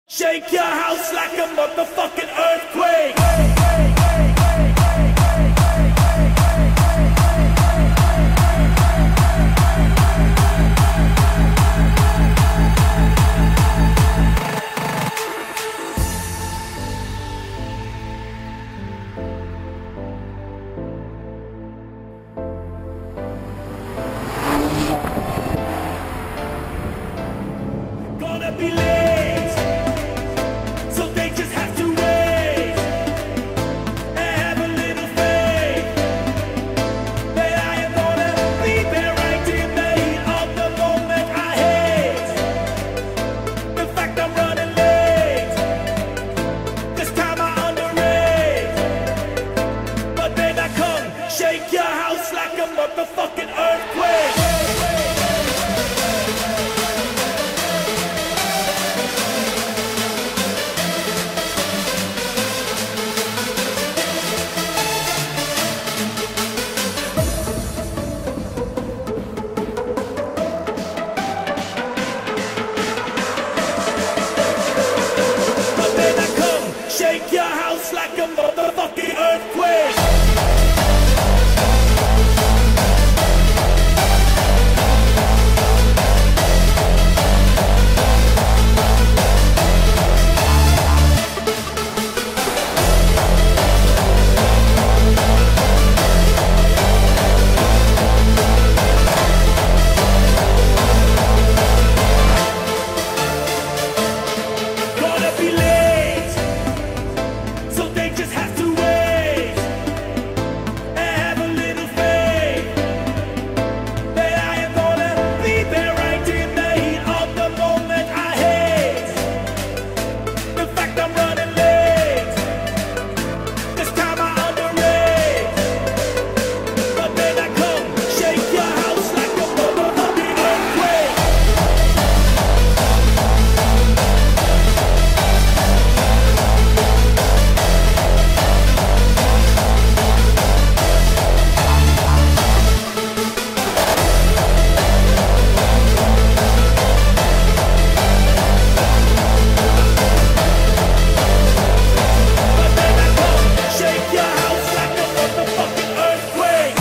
Shake your house like a motherfucking earthquake. Gonna be late, so they just have to wait and have a little faith that I am gonna be there right in the heat of the moment. I hate the fact I'm running late. This time I underrate, but then I come, shake your house like a motherfucking earthquake. Shake your house like a motherfucking earthquake. Gonna be late, so they just have to wait and have a little faith that I am gonna be there right in the heat of the moment. I hate the fact I'm running late. This time I underrate, but then I come, shake your house like a motherfucking earthquake. But then I come, shake your house like a motherfucking earthquake.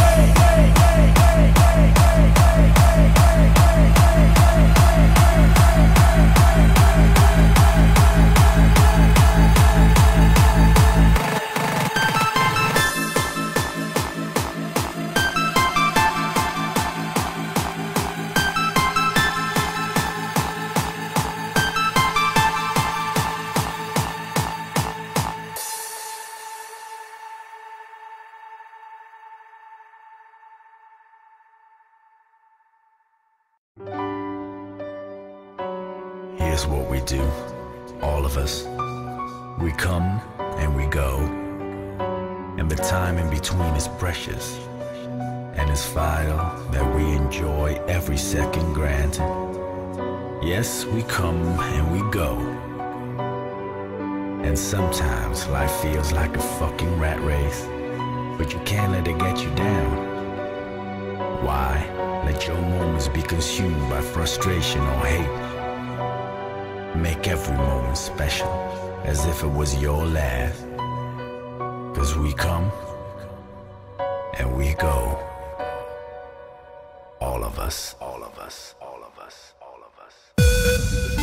Here's what we do, all of us. We come and we go, and the time in between is precious, and it's vital that we enjoy every second granted. Yes, we come and we go, and sometimes life feels like a fucking rat race, but you can't let it get you down. Why? Let your moments be consumed by frustration or hate. Make every moment special, as if it was your last. 'Cause we come and we go. All of us, all of us, all of us, all of us.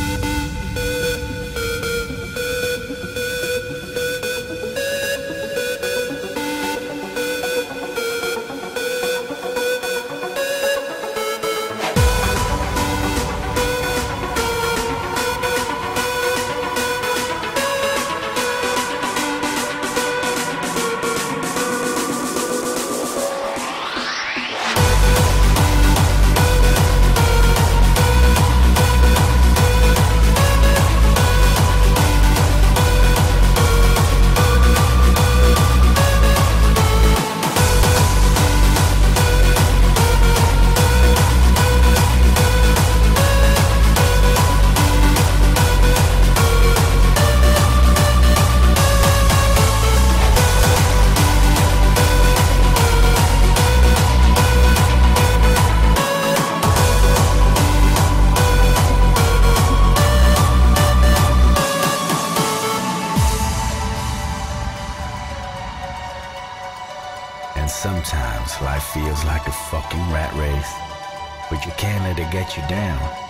Sometimes life feels like a fucking rat race, but you can't let it get you down.